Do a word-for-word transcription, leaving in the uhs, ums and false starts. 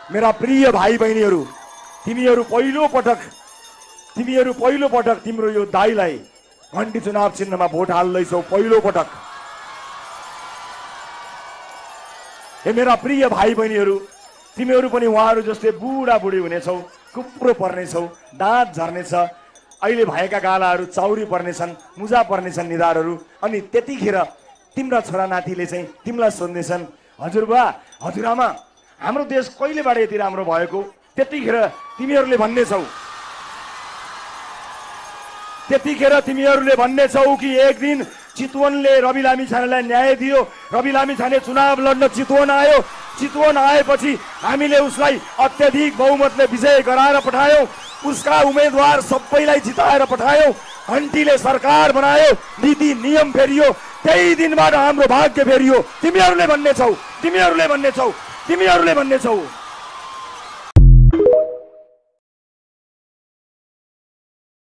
मेरा प्रिय भाइ बहिनीहरू, तिमीहरू पहिलो पटक तिमीहरू पहिलो पटक तिम्रो यो दाइलाई घण्टी चुनाव चिन्हमा भोट हाल्दैछौ। पहिलो पटक हे मेरा प्रिय भाइ बहिनीहरू, तिमीहरू पनि उहाँहरू जस्तै बुढा बुढी हुनेछौ, कुप्रो पर्नेछौ, दाँत झर्नेछ, अहिले भएका गालाहरू चाउरी पर्नेछन्, मुजा पर्नेछन् निधारहरू। अनि त्यतिखेर तिम्रा छोरा नातिले चाहिँ तिमीलाई सोध्नेछन्, हजुरबा हजुरआमा हाम्रो देश कहिलेबाट यति राम्रो भएको? त्यतिखेर तिमीहरूले भन्नेछौ त्यतिखेर तिमीहरूले भन्नेछौ कि एक दिन चितवनले रवि लामिछानेलाई न्याय दियो, रवि लामिछाने चुनाव लड्न चितवन आयो, चितवन आएपछि हामीले उसलाई अत्यधिक बहुमतले विजय गराएर पठायौं, उसका उम्मेदवार सबैलाई जिताएर पठायौं, घण्टीले सरकार बनायो, नीति नियम फेरियो, त्यही दिनबाट हाम्रो भाग्य फेरियो। तिमीहरूले भन्नेछौ तिमीहरूले भन्नेछौ तिमीहरूले भन्नेछौ